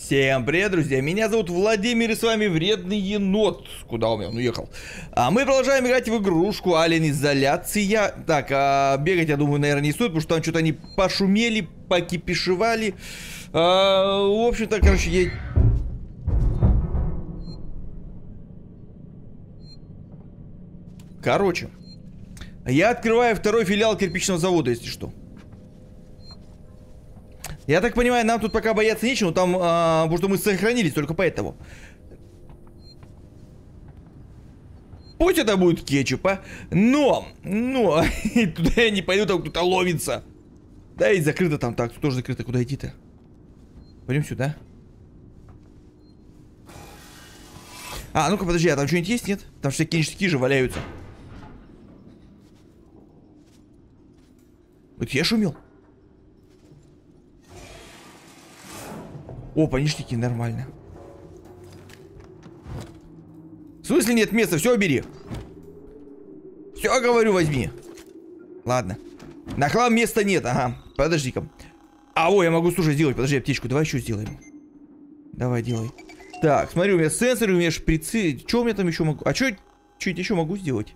Всем привет, друзья! Меня зовут Владимир, и с вами Вредный Енот. Куда он уехал? Мы продолжаем играть в игрушку Alien Изоляция. Так, бегать, я думаю, наверное, не стоит, потому что там что-то они пошумели, покипишевали. В общем-то, короче, я... Короче, я открываю второй филиал кирпичного завода, если что. Я так понимаю, нам тут пока бояться нечего, там, потому что мы сохранились только поэтому. Пусть это будет кетчуп, но, туда я не пойду, там кто-то ловится. Да и закрыто там, так, тут тоже закрыто, куда идти-то? Пойдем сюда. Ну-ка, подожди, а там что-нибудь есть, нет? Там всякие ништяки же валяются. Вот я шумел. Опа, ништяки, нормально. В смысле нет места? Все бери. Все, говорю, возьми. Ладно. На хлам места нет, ага. Подожди-ка. Ой, я могу, слушай, сделать. Подожди, аптечку, давай еще сделаем. Давай, делай. Так, смотри, у меня сенсоры, у меня шприцы. Что у меня там еще могу? Что еще могу сделать?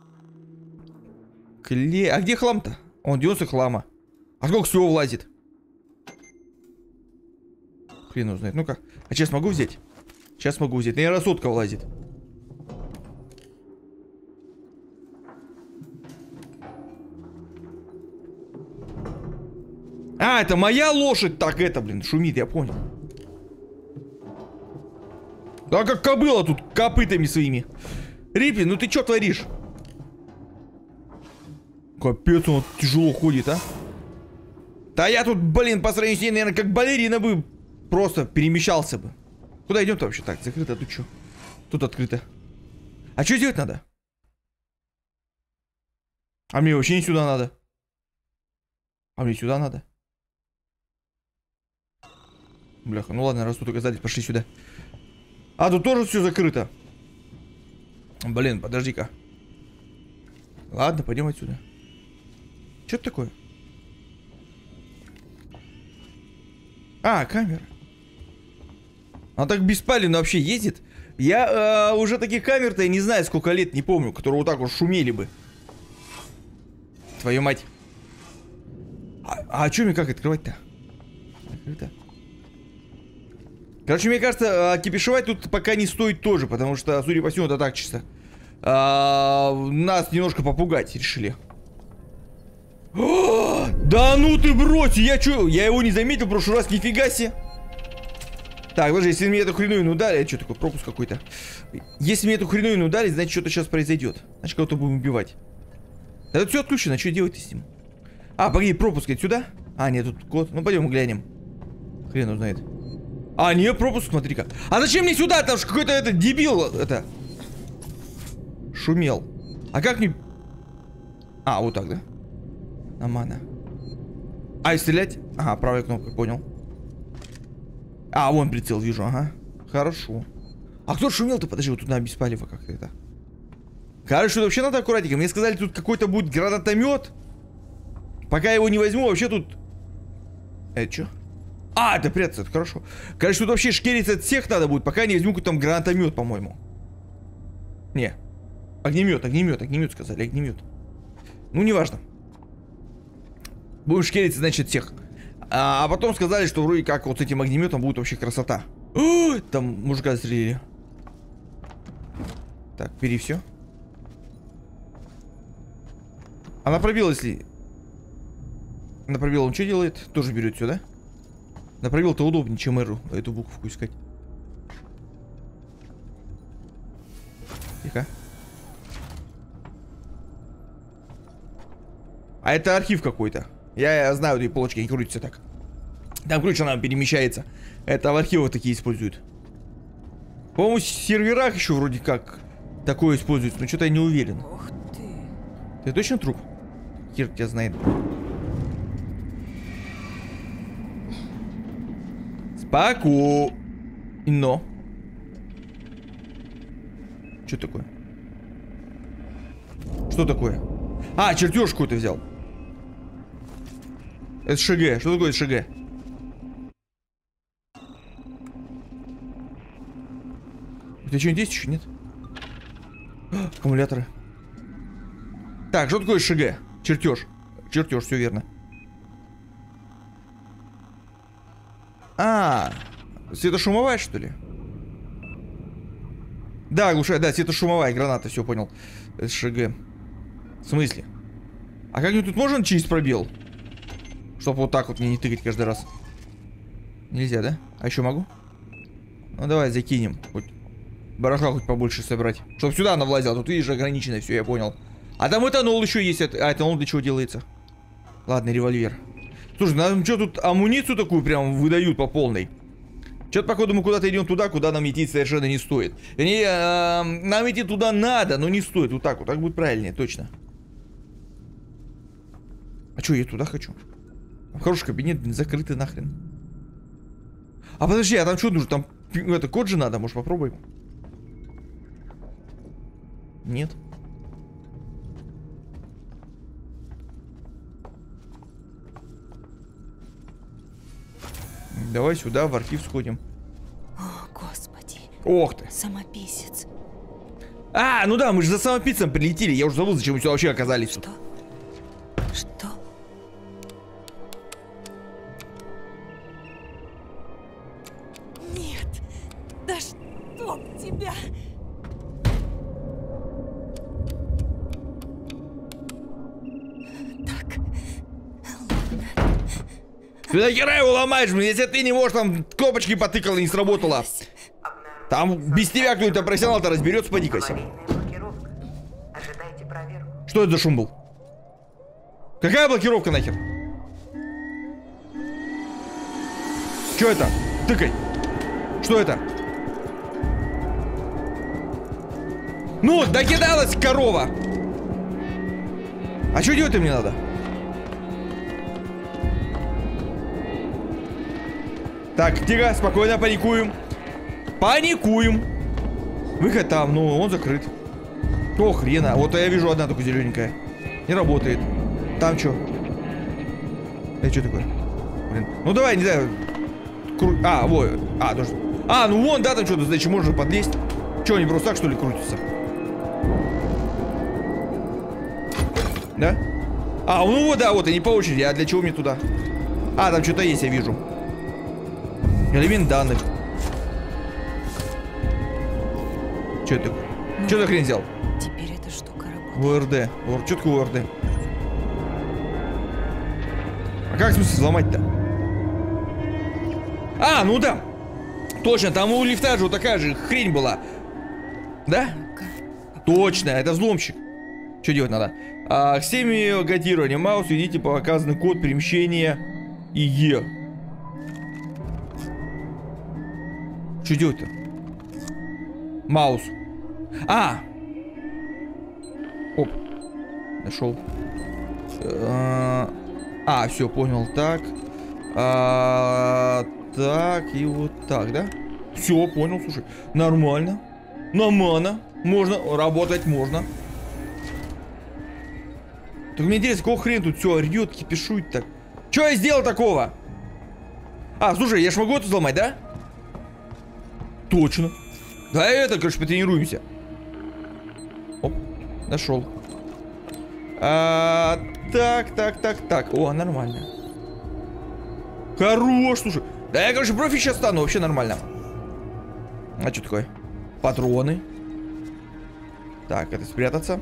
А где хлам-то? Он 90 хлама. А сколько всего влазит? Хрен его знает. Ну-ка. А сейчас могу взять? Сейчас могу взять. Наверное, сотка влазит. Это моя лошадь. Так, это, блин, шумит, я понял. Да как кобыла тут копытами своими. Рипли, ну ты что творишь? Капец, он тяжело ходит, а. Да я тут, блин, по сравнению с ней, наверное, как балерина бы просто перемещался бы. Куда идем-то вообще? Так, закрыто, тут что? Тут открыто. А что делать надо? А мне вообще не сюда надо. А мне сюда надо. Бляха, ну ладно, раз тут оказались, пошли сюда. Тут тоже все закрыто. Блин, подожди-ка. Ладно, пойдем отсюда. Что это такое? Камера. Она так беспалевно вообще ездит. Я уже таких камер-то я не знаю, сколько лет, не помню, которые вот так вот шумели бы. Твою мать. Что мне как открывать-то? Открыто. Короче, мне кажется, кипишевать тут пока не стоит тоже, потому что, судя по всему, это так чисто. Нас немножко попугать решили. Да ну ты брось, я его не заметил в прошлый раз, нифига себе. Так, подожди, если мне эту хреновину дали, что такое, пропуск какой-то. Если мне эту хреновину дали, значит что-то сейчас произойдет. Значит кого-то будем убивать. Да тут все отключено, что делать с ним? Погоди, пропуск это сюда? Нет, тут код, ну пойдем глянем. Хрен его знает. Нет, пропуск, смотри-ка. Зачем мне сюда, там же какой-то дебил, шумел. Как мне... вот так, да? Нормально. И стрелять? Правая кнопка, понял. Вон прицел вижу, ага. Хорошо. Кто шумел-то? Подожди, вот тут на беспалево как-то это. Короче, вообще надо аккуратненько. Мне сказали, тут какой-то будет гранатомет. Пока я его не возьму, вообще тут... Это что? Это прятаться, это хорошо. Короче, тут вообще шкериться от всех надо будет, пока я не возьму какой-то там гранатомет, по-моему. Не. Огнемет сказали, огнемет. Ну, неважно. Будем шкериться, значит, всех. Потом сказали, что вроде как вот с этим огнеметом будет вообще красота. Там мужика застрелили. Так, бери все. Она пробила, если... Она пробила, он что делает? Тоже берет все, да? На пробил-то удобнее, чем эту буковку искать. Тихо. Это архив какой-то. Я знаю, эти полочки не крутятся так. Там круче она перемещается. Это в архивах такие используют. По-моему, в серверах еще вроде как такое используется, но что-то я не уверен. Ух ты. Ты точно труп? Хер тебя знает. Спокойно. Что такое? Что такое? Чертеж какой-то взял. Это ШГ. Что такое ШГ? Это что-нибудь есть еще, нет? Аккумуляторы. Так, что такое ШГ? Чертеж. Чертеж, все верно. Светошумовая, что ли? Да, оглушает, да, светошумовая граната, все понял. Это ШГ. В смысле? А как-нибудь тут можно через пробел? Чтобы вот так вот мне не тыкать каждый раз. Нельзя, да? А еще могу? Ну давай закинем. Хоть барахла хоть побольше собрать. Чтобы сюда она влазила. Тут видишь ограничено, все, я понял. А там этанол еще есть. А этанол для чего делается? Ладно, револьвер. Слушай, нам что тут амуницию такую прям выдают по полной? Что-то, походу, мы куда-то идем туда, куда нам идти совершенно не стоит. Вернее, нам идти туда надо, но не стоит. Вот так вот, так будет правильнее, точно. А что, я туда хочу? Хороший кабинет, закрытый нахрен. А подожди, а там что нужно? Там это код же надо, может попробуем? Нет. Давай сюда, в архив сходим. О, Господи. Ох ты. Самописец. А, ну да, мы же за самописцем прилетели. Я уже забыл, зачем мы сюда вообще оказались. Что? Что? Нет. Да чтоб тебя. Так. Ладно. Ты нахера его ломаешь, блин, если ты не можешь, там кнопочки потыкала и не сработала. Там без тебя кто-то профессионал-то разберется, поди-кася. Ожидайте проверку. Что это за шум был? Какая блокировка нахер? Что это? Тыкай. Что это? Ну, докидалась корова. А что делать-то мне надо? Так, тихо, спокойно, паникуем. Паникуем. Выход там, ну, он закрыт. О, хрена. Вот я вижу одна только зелененькая. Не работает. Там что? Это что такое? Блин. Ну давай, не знаю. А, вот. А, тоже. А, ну вон, да, там что-то, значит, можно подлезть. Че, они просто так, что ли, крутятся? Да? А, ну вот, да, вот, и не по очереди. А для чего мне туда? А, там что-то есть, я вижу. Элемент данных. Что это такое? Ну, Что за хрень взял? Теперь эта штука работает. ОРД. Что такое ОРД? А как, в смысле, взломать-то? А, ну да. Точно, там у лифта же вот такая же хрень была. Да? Точно, это взломщик. Что делать надо? К системе кодирования маус введите показанный код перемещения ИЕ. Что делать-то? Маус. Оп. Нашел. Все, понял. Так. Так, и вот так, да? Все, понял, слушай. Нормально. Нормально. Можно, работать можно. Так мне интересно, какого хрена тут все орет, кипишует так? Что я сделал такого? Слушай, я ж могу это взломать, да? Точно. Да это, короче, потренируемся. Оп, нашел. Так. О, нормально. Хорош, слушай. Да я, короче, профи сейчас стану, вообще нормально. А что такое? Патроны. Так, это спрятаться.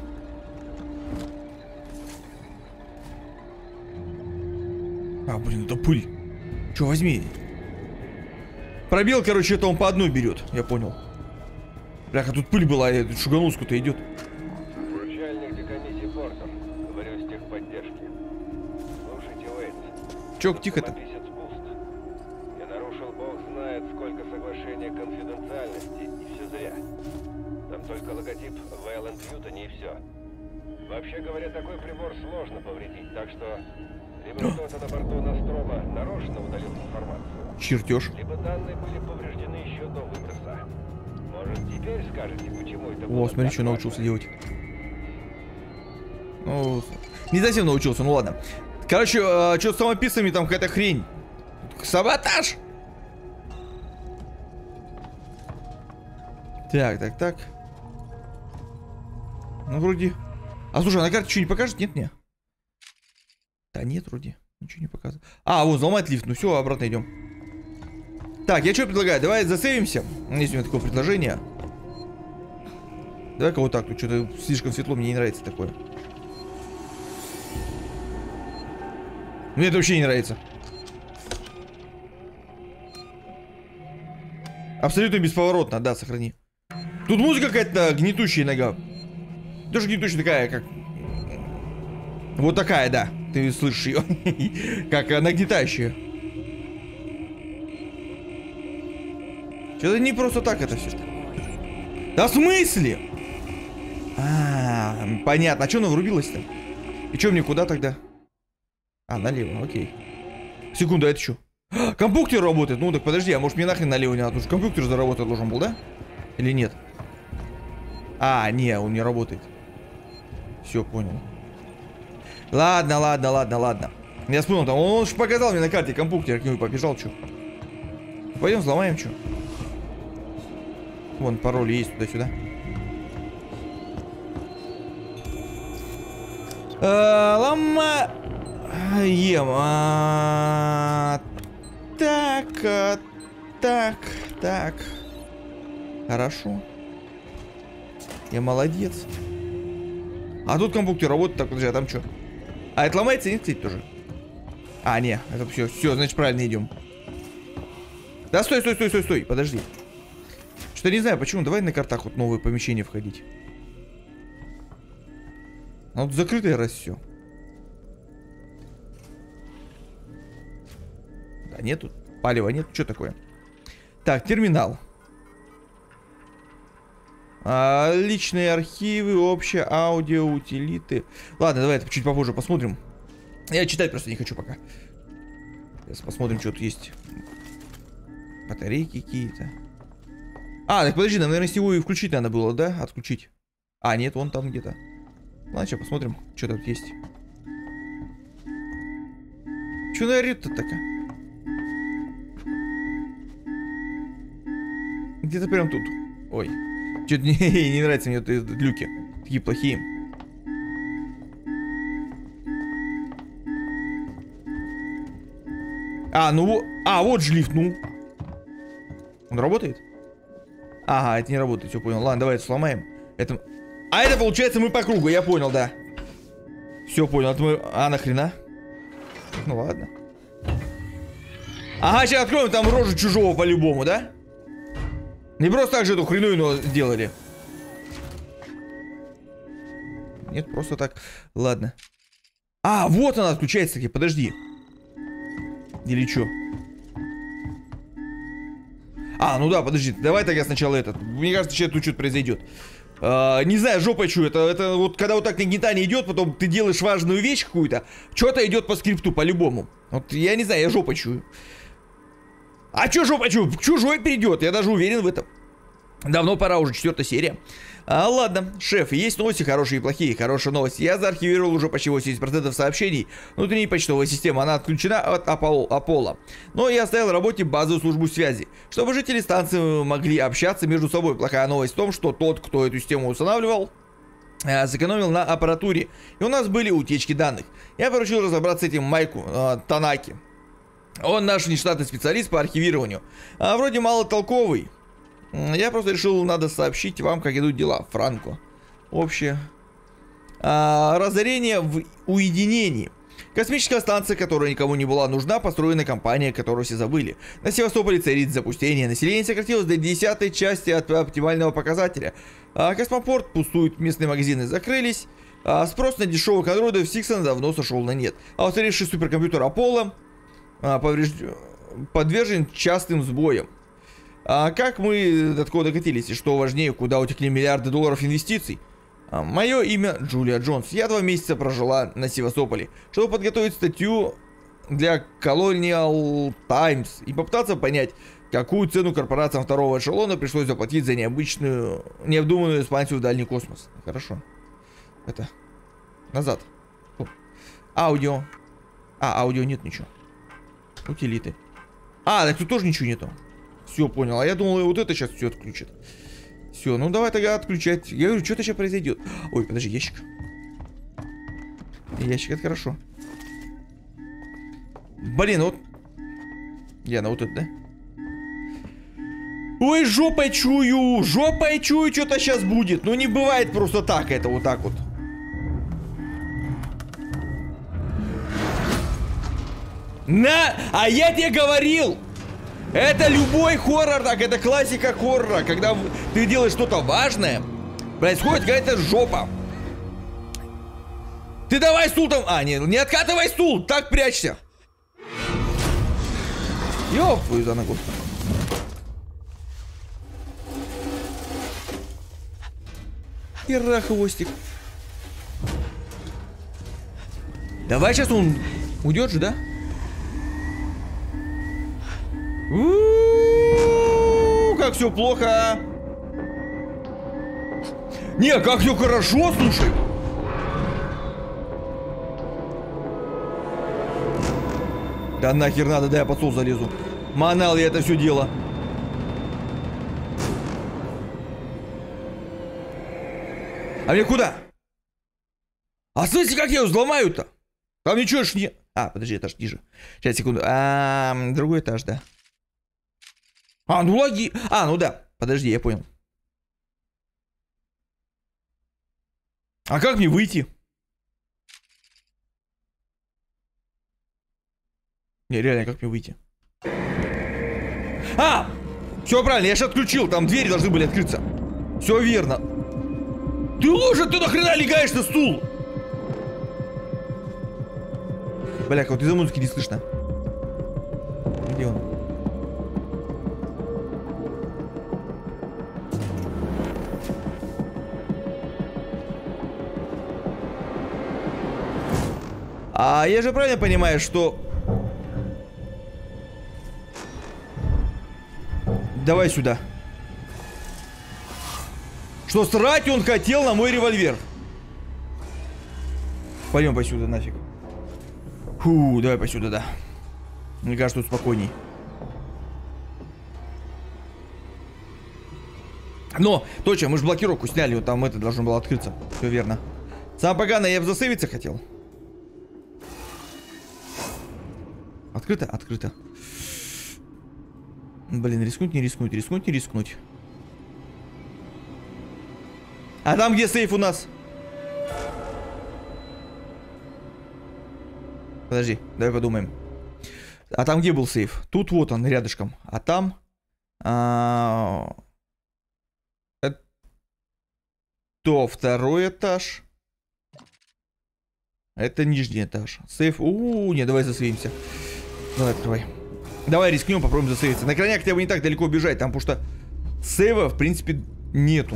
Блин, это пыль. Че, возьми. Пробел, короче, это он по одной берет, я понял. Бляха, тут пыль была, я тут шуганул-то идет. Начальник декомиссии Портер. Говорю с техподдержки. Слушайте, Уэйт. Че, тихо-то? Самописец пуст. Я нарушил, бог знает, сколько соглашения конфиденциальности, и все зря. Там только логотип Вайланд Ньютоне и все. Вообще говоря, такой прибор сложно повредить, так что либо кто-то на борту Нострома нарочно удалил информацию. Чертеж. Либо данные были повреждены еще до выброса. Может, теперь скажете, почему это было? О, смотри, что научился делать. Ну, не совсем научился, ну ладно. Короче, что с самописцами, там какая-то хрень. Саботаж! Так. Ну, вроде... А, слушай, а на карте что, не покажет? Нет, не? Да нет, вроде. Ничего не показывает. А, вот, взломать лифт. Ну все, обратно идем. Так, я что предлагаю? Давай засейвимся. Есть у меня такое предложение. Давай-ка вот так. Тут что-то слишком светло, мне не нравится такое. Мне это вообще не нравится. Абсолютно бесповоротно, да, сохрани. Тут музыка какая-то гнетущая иногда. Тоже гнетущая такая, как... Вот такая, да. Ты слышишь ее. Как нагнетающая. Что-то не просто так это все. Да в смысле? Понятно. А что она врубилась-то? И что мне куда тогда? А, налево, окей. Секунду, а это что? Компьютер работает. Ну так подожди, а может мне нахрен налево не надо? Потому что компьютер заработать должен был, да? Или нет? А, не, он не работает. Все, понял. Ладно. Я вспомнил, там он же показал мне на карте компьютер, я к нему побежал, что? Пойдем взломаем, что? Вон пароль есть туда-сюда. Ломаем. Так. Хорошо. Я молодец. А тут компьютер работает. Так, подожди, а там что? А это ломается, нет, кстати, тоже? А, не, это все, значит, правильно идем. Да, стой, подожди. Что-то не знаю, почему. Давай на картах вот новые помещения входить. А вот закрытое раз все. Да нет, тут палева нет. Что такое? Так, терминал. Личные архивы, общее аудио, утилиты. Ладно, давай это чуть попозже посмотрим. Я читать просто не хочу пока. Сейчас посмотрим, что тут есть. Батарейки какие-то. А, так подожди, нам, наверное, с него и включить надо было, да? Отключить. А, нет, он там где-то. Ладно, сейчас посмотрим, что тут есть. Че нарет-то такая? Где-то прям тут. Ой. Что-то не нравится мне эти люки. Такие плохие. А, ну... А, вот же лифт, ну. Он работает? Ага, это не работает, все понял. Ладно, давай это сломаем. Это... А это получается мы по кругу, я понял, да. Все понял, это мы... А, нахрена? Ну ладно. Ага, сейчас откроем там рожу чужого по-любому, да? Не просто так же эту хреновину сделали. Нет, просто так. Ладно. А, вот она отключается таки, подожди. Или что? А, ну да, подожди. Давай тогда сначала этот. Мне кажется, сейчас тут что-то произойдет. Не знаю, жопой чую. Это вот когда вот так нагнетание идет, потом ты делаешь важную вещь какую-то, что-то идет по скрипту по-любому. Вот я не знаю, я жопой чую. А чё жопа чую? Чужой придет, я даже уверен в этом. Давно пора, уже 4-я серия. Ладно, шеф, есть новости хорошие и плохие. Хорошая новость. Я заархивировал уже почти 80% сообщений. Внутренняя почтовая система, она отключена от Аполло. Но я оставил в работе базовую службу связи, чтобы жители станции могли общаться между собой. Плохая новость в том, что тот, кто эту систему устанавливал, сэкономил на аппаратуре. И у нас были утечки данных. Я поручил разобраться с этим Майку Танаки. Он наш внештатный специалист по архивированию. Вроде малотолковый. Я просто решил, надо сообщить вам, как идут дела. Франко. Общее. Разорение в уединении. Космическая станция, которая никому не была нужна, построена компания, которую все забыли. На Севастополе царит запустение. Население сократилось до 10-й части от оптимального показателя. Космопорт пустует, местные магазины закрылись. Спрос на дешевых андроидов Сиксона давно сошел на нет. А устаревший суперкомпьютер Аполло подвержен частым сбоям. Как мы до такого докатились? И что важнее, куда утекли миллиарды долларов инвестиций? Мое имя Джулия Джонс. Я 2 месяца прожила на Севастополе, чтобы подготовить статью для Colonial Times и попытаться понять, какую цену корпорациям второго эшелона пришлось заплатить за необдуманную экспансию в дальний космос. Хорошо. Это... Назад. Аудио. Аудио нет ничего. Утилиты. Так тут тоже ничего нету. Все, понял. А я думал, вот это сейчас все отключит. Все, ну давай тогда отключать. Я говорю, что-то сейчас произойдет. Ой, подожди, ящик. Ящик, это хорошо. Блин, вот. Я на вот это, да? Ой, жопой чую, что-то сейчас будет. Ну не бывает просто так, это вот так вот. На, а я тебе говорил, это любой хоррор, так, это классика хоррора, когда ты делаешь что-то важное, происходит какая-то жопа. Ты давай стул там, не откатывай стул, так прячься. Ёп, твою за ногу. Хера хвостик. Давай сейчас он уйдет же, да? Как все плохо. Не, как все хорошо, слушай. Да нахер надо, да я под стол залезу. Манал я это все дело. А мне куда? А в смысле, как я ее взломаю-то? Там ничего ж не... А, подожди, этаж ниже. Сейчас, секунду. Другой этаж, да. Ну логи... ну да. Подожди, я понял. А как мне выйти? Не, реально, как мне выйти? Все правильно, я же отключил. Там двери должны были открыться. Все верно. Ты лужа, ты нахрена легаешь на стул? Бляха, вот из-за музыки не слышно. Где он? Я же правильно понимаю, что... Давай сюда. Что срать он хотел на мой револьвер. Пойдем посюда нафиг. Фу, давай посюда, да. Мне кажется, тут спокойней. Но, точно, мы же блокировку сняли, вот там это должно было открыться. Все верно. Самое поганое, я бы засейвиться хотел. Открыто? Открыто. Блин, рискнуть, не рискнуть, рискнуть, не рискнуть. А там где сейф у нас? Подожди, давай подумаем. А там где был сейф? Тут вот он, рядышком. А там... Это второй этаж. Это нижний этаж. Сейф... не, давай засейвимся. Давай, открывай. Давай рискнем, попробуем засейвиться. На крайняк хотя бы не так далеко бежать, там, потому что сейва, в принципе, нету.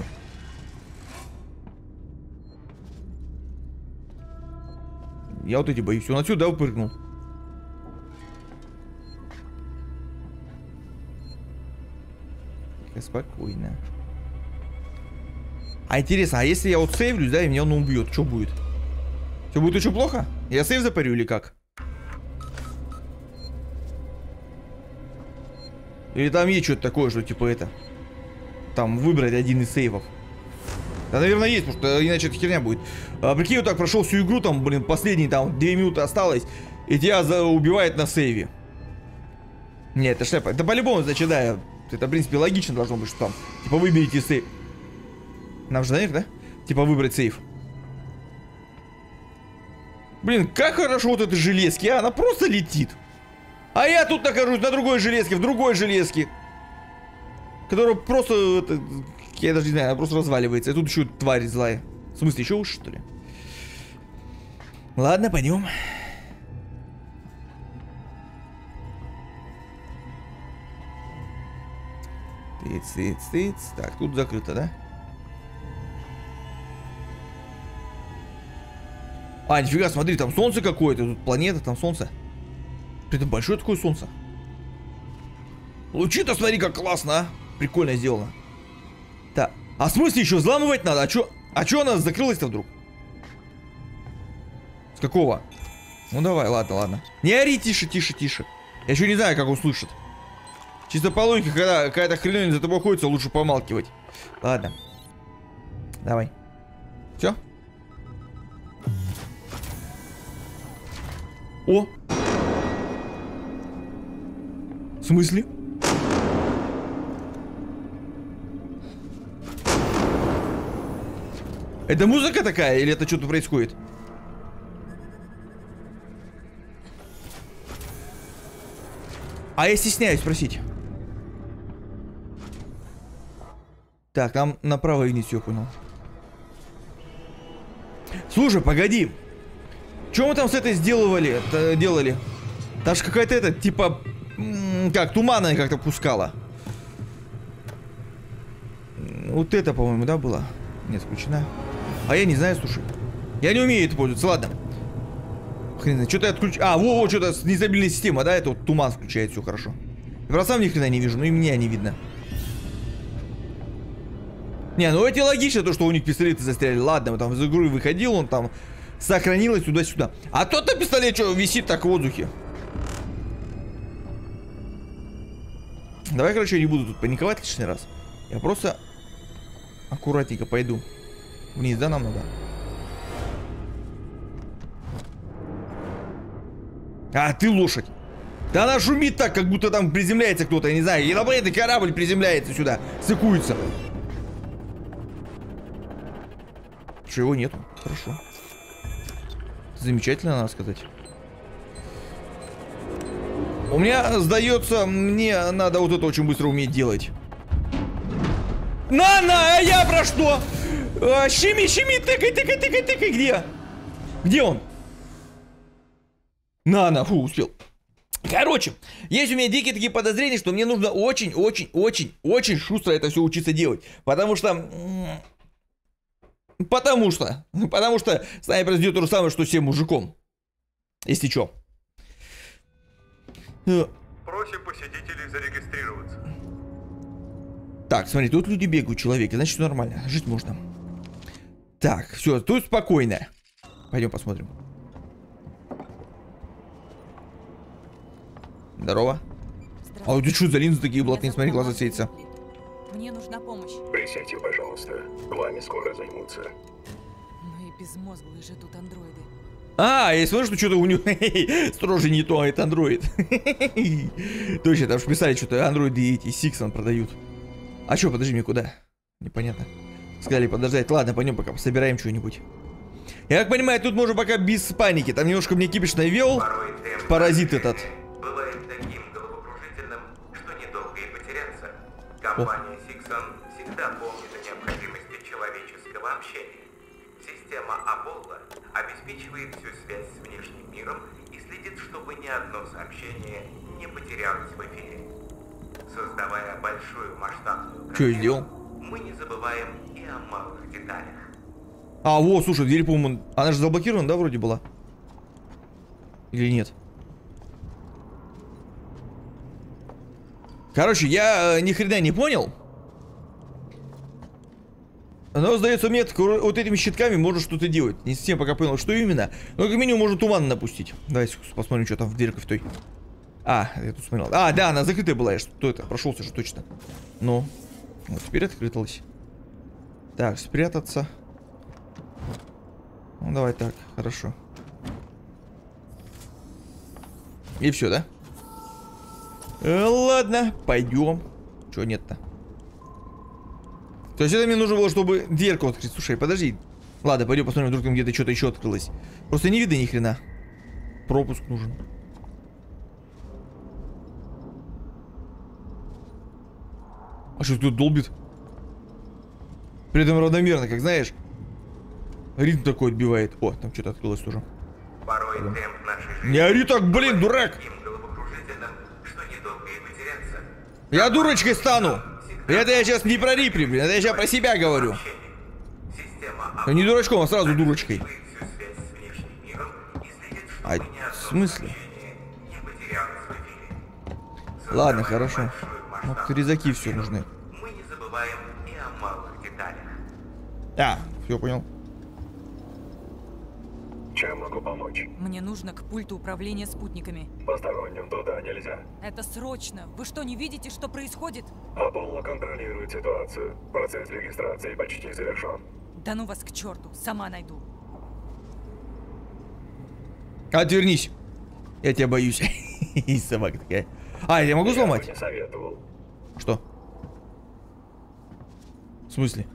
Я вот эти боюсь. Он отсюда выпрыгнул. Спокойно. Интересно, а если я вот сейвлюсь, да, и меня он убьет, что будет? Все будет очень плохо? Я сейв запарю или как? Или там есть что-то такое, что типа это... Там выбрать один из сейвов. Да, наверное, есть, потому что иначе это херня будет. Прикинь, вот так прошел всю игру, там, блин, последние там 2 минуты осталось, и тебя убивает на сейве. Нет, это шляпа. Это по-любому, значит, да, это, в принципе, логично должно быть, что там, типа, выберите сейв. Нам же наверх, да? Типа, выбрать сейв. Блин, как хорошо вот этой железки, она просто летит. А я тут нахожусь на другой железке, в другой железке. Которая просто, это, я даже не знаю, она просто разваливается. И тут еще тварь злая. В смысле, еще уж, что ли? Ладно, пойдем. Тыц. Так, тут закрыто, да? Нифига, смотри, там солнце какое-то. Тут планета, там солнце. Это большое такое солнце. Лучи-то смотри, как классно, а. Прикольно сделано. Так, а в смысле еще взламывать надо? А чё она закрылась-то вдруг? С какого? Ну давай, ладно. Не ори, тише. Я еще не знаю, как он слышит. Чисто по логике, когда какая-то хреновина за тобой ходится, лучше помалкивать. Ладно. Давай. Все? О! В смысле? Это музыка такая или это что-то происходит? А я стесняюсь спросить. Так, нам направо и все, понял. Слушай, погоди. Что мы там с этой делали? Там же какая-то это, типа, как, туманная как-то пускала. Вот это, по-моему, да, было? Нет, включена. А я не знаю, слушай. Я не умею это пользоваться, ладно. Хрен знает, что-то я отключу. А, во, что-то нестабильная система, да, это вот туман включает, все хорошо. Я просто сам ни хрена не вижу, но и меня не видно. Не, ну эти логично, то, что у них пистолеты застряли. Ладно, там из игры выходил, он там сохранилось туда-сюда. А тот-то пистолет что висит так в воздухе. Давай, короче, я не буду тут паниковать лишний раз. Я просто аккуратненько пойду. Вниз, да, нам надо? А, ты лошадь. Да она шумит так, как будто там приземляется кто-то, я не знаю. Инопланетный корабль приземляется сюда, стыкуется. Чего нету? Хорошо. Замечательно, надо сказать. У меня, сдается, мне надо вот это очень быстро уметь делать. На, а я про что? Щеми, тыкай, где? Где он? На, фу, успел. Короче, есть у меня дикие такие подозрения, что мне нужно очень шустро это все учиться делать. Потому что снайпер сделает то же самое, что всем мужиком. Если чё. Просим посетителей зарегистрироваться. Так, смотри, тут люди бегают, человек, значит, все нормально, жить можно. Так, все, тут спокойно. Пойдем посмотрим. Здорово. А это что за линзы такие блатные, смотри, глаза светятся. Мне нужна помощь. Присядьте, пожалуйста. Вами скоро займутся. Ну и безмозглые же тут андроиды. А, я смотрю, что что-то у него строже не то, а это андроид. Точно, там же писали, что-то андроиды эти Сиксон продают. А что, подожди, мне куда? Непонятно. Сказали подождать. Ладно, пойдем пока собираем что-нибудь. Я как понимаю, тут можно пока без паники. Там немножко мне кипиш навел. Паразит этот. Бывает таким головокружительным, что недолго и потеряться. Компания Сиксон всегда помнит о необходимости человеческого общения. Система Apollo обеспечивает всю связь с внешним миром и следит, чтобы ни одно сообщение не потерялось в эфире. Создавая большую масштабную Что я сделал? мы не забываем и о малых деталях. А, вот, слушай, дверь, по-моему, она же заблокирована, да, вроде была? Или нет? Короче, я ни хрена не понял. Но, сдается мне, вот этими щитками можно что-то делать. Не совсем пока понял, что именно. Но как минимум можно туман напустить. Давайте посмотрим, что там в дверке в той. А, я тут смотрел. А, да, она закрытая была. Что это? Прошелся же точно. Ну, вот теперь открылась. Так, спрятаться. Ну, давай так, хорошо. И все, да? Ладно, пойдем. Чего нет-то? То есть это мне нужно было, чтобы дверку открыть. Слушай, подожди. Ладно, пойдем посмотрим, вдруг там где-то что-то еще открылось. Просто не видно ни хрена. Пропуск нужен. А что тут долбит? При этом равномерно, как знаешь. Ритм такой отбивает. О, там что-то открылось тоже. Порой темп нашей жизни... Не ори так, блин, дурак! Я дурочкой стану! Это я сейчас не про Рипли, блин, это я сейчас про себя говорю. Я не дурачком, а сразу дурочкой. А, в смысле? Ладно, хорошо. Ну, резаки все нужны. Мы не забываем и о малых деталях. А, все понял. Чем могу помочь? Мне нужно к пульту управления спутниками. Посторонним туда нельзя. Это срочно. Вы что, не видите, что происходит? Аполло контролирует ситуацию. Процесс регистрации почти завершен. Да ну вас к черту, сама найду. Отвернись. Я тебя боюсь. И собака такая. А, я могу Я сломать? бы не советовал. Что? В смысле?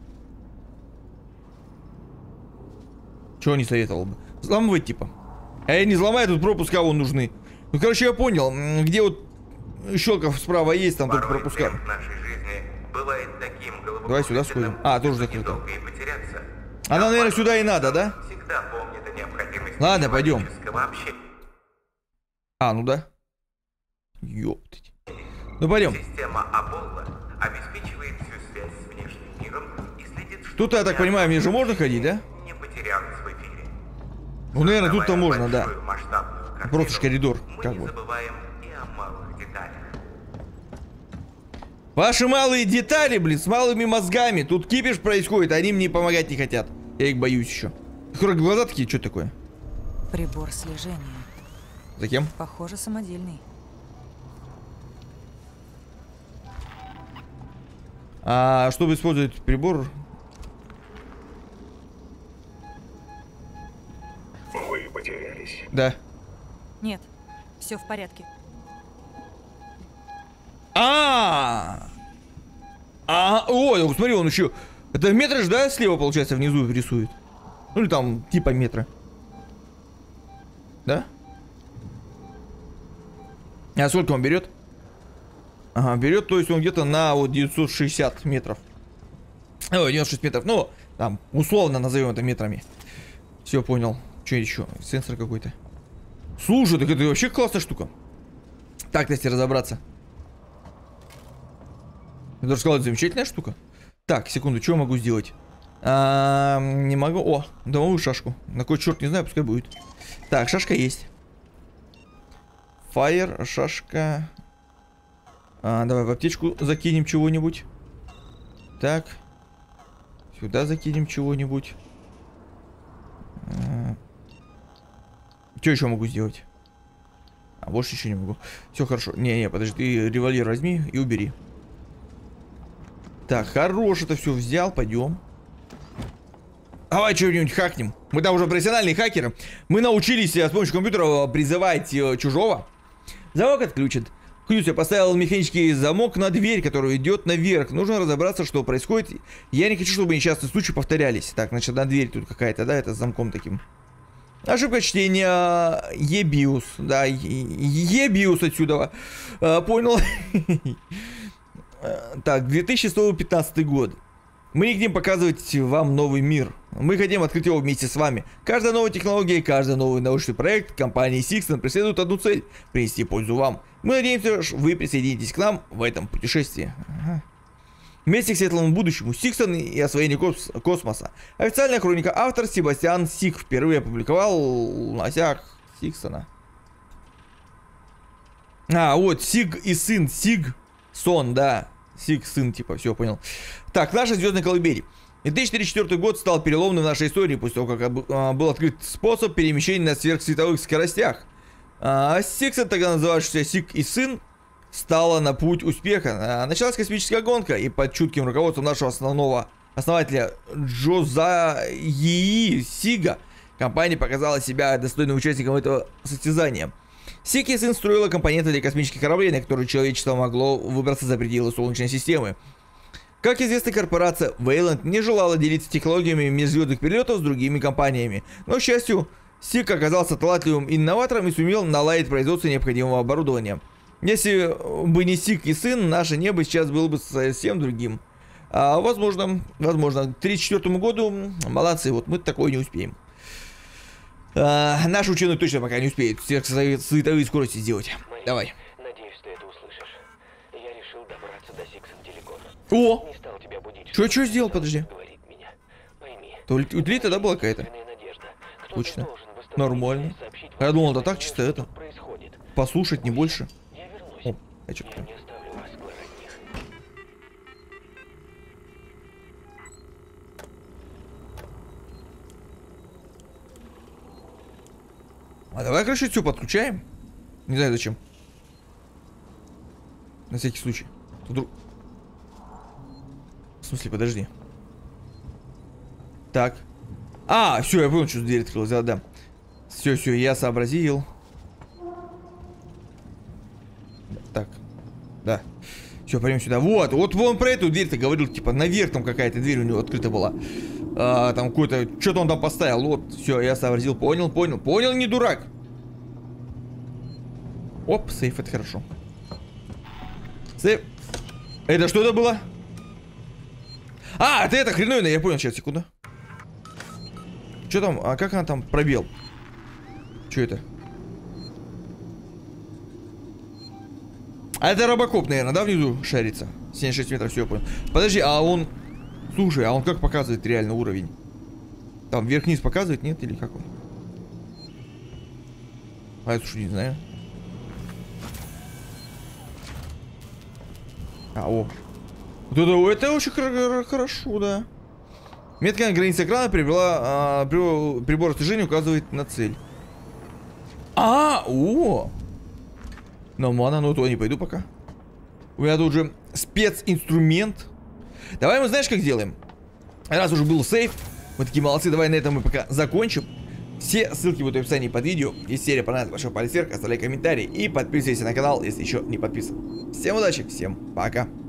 Чего не советовал бы? Взламывать типа. А я не взломаю, тут пропуска вон нужны. Ну, короче, я понял. Где вот щелка справа есть, там только Порой пропуска. темп нашей жизни бывает таким Давай сюда сходим. А, тоже что закрыто. недолго и потеряться. Она, наверное, сюда и надо, да? Всегда помнит о необходимости Ладно, пойдем. человеческого общения. А, ну да. Ёптать. Ну, пойдем. Система Аполло обеспечивает всю связь с внешним миром и следит, чтобы Тут, я так понимаю, мне же можно ходить, да? не потерялась в эфире. Ну, наверное, тут-то Создавая можно, да. большую масштабную картину, Просто ж коридор, мы как не бы. забываем и о малых деталях. Ваши малые детали, блин, с малыми мозгами. Тут кипиш происходит, они мне помогать не хотят. Я их боюсь еще. Глаза такие, что такое? Прибор слежения. За кем? Похоже, самодельный. А чтобы использовать прибор? Вы потерялись. Да. Нет, все в порядке. Ой, смотри, он еще. Это метр же, да, слева, получается, внизу рисует? Ну или там, типа метра. Да? А сколько он берет? Ага, берет, то есть он где-то на вот 960 метров. Ой, 96 метров. Ну, там, условно назовем это метрами. Все, понял. Что еще? Сенсор какой-то. Слушай, так это вообще классная штука. Так, если разобраться. Я даже сказал, это замечательная штука. Так, секунду, что я могу сделать? Не могу. О, домовую шашку. На кой черт, не знаю, пускай будет. Так, шашка есть. Фаер, шашка. Давай в аптечку закинем чего-нибудь. Так. Сюда закинем чего-нибудь. Что еще могу сделать? Больше еще не могу. Все хорошо. Не, подожди, ты револьвер возьми и убери. Так, хорош, это все взял, пойдем. Давай что-нибудь хакнем. Мы там уже профессиональные хакеры. Мы научились с помощью компьютера призывать чужого. Замок отключен. Ключ я поставил механический замок на дверь, которая идет наверх. Нужно разобраться, что происходит. Я не хочу, чтобы несчастные случаи повторялись. Так, значит, на дверь тут какая-то, да, это с замком таким. Ошибка чтения. Ебиус. Да, Ебиус отсюда. Понял. Так, 2015 год. Мы не хотим показывать вам новый мир. Мы хотим открыть его вместе с вами. Каждая новая технология, каждый новый научный проект компании Sixon преследует одну цель – принести пользу вам. Мы надеемся, что вы присоединитесь к нам в этом путешествии. Вместе к светлому будущему Sixon и освоению космоса. Официальная хроника, автор Себастьян Сиг впервые опубликовал на сях Сиксона. Вот, Сиг и сын, Сиг, сон, да. Сиг, сын, типа, все, понял. Так, наша звездная колыбель. 2004 год стал переломным в нашей истории, после того, как был открыт способ перемещения на сверхсветовых скоростях. Сиксон, тогда называвшийся Сиг и сын, стала на путь успеха. Началась космическая гонка, и под чутким руководством нашего основателя Джозаии Сига компания показала себя достойным участником этого состязания. Сиг и сын строила компоненты для космических кораблей, на которые человечество могло выбраться за пределы Солнечной системы. Как известно, корпорация Вейланд не желала делиться технологиями межзвездных перелетов с другими компаниями. Но, к счастью, Сиг оказался талантливым инноватором и сумел наладить производство необходимого оборудования. Если бы не Сиг и сын, наше небо сейчас было бы совсем другим. Возможно, к 1934 году, молодцы, вот мы такое не успеем. Наш ученый точно пока не успеет световые скорости сделать. Майк, Давай. Надеюсь, ты это услышишь. Я решил добраться до Сиксон Телеком. О! Не стал тебя будить. Что сделал, подожди? Говорит меня. Пойми. То утли тогда была какая-то. Надежда. Кто-то Точно. должен восстановить Нормально. и сообщить Я вам, думал, это что так чисто это. происходит. Послушать, не больше. Я вернусь. О, а что Я такое? не оставлю вас глаз одних. Давай, короче, все подключаем. Не знаю зачем. На всякий случай. Вдруг... В смысле, подожди. Так. А, все, я понял, что дверь открылась. Да. Все, я сообразил. Так. Да. Все, пойдем сюда. Вот он про эту дверь-то говорил, типа, наверх там какая-то дверь у него открыта была. Там какой-то, что-то он там поставил. Вот, все, я сообразил. Понял, не дурак. Оп, сейф, это хорошо. Сейф. Это что это было? А, это хреновина, я понял, сейчас, секунду. Что там, а как она там пробел? Что это? А это робокоп, наверное, да, внизу шарится? 76 метров, все, я понял. Подожди, а он... Слушай, а он как показывает реально уровень? Там вверх-вниз показывает, нет? Или как он? А я, слушай, не знаю. Вот это очень хорошо, да. Метка на границе экрана привела... прибор слежения указывает на цель. Нормально, ну то не пойду пока. У меня тут уже специнструмент. Давай мы, знаешь, как делаем? Раз уже был сейф, мы такие молодцы, давай на этом мы пока закончим. Все ссылки будут в описании под видео. Если серия понравилась, большой палец вверх, оставляй комментарий и подписывайся на канал, если еще не подписан. Всем удачи, всем пока.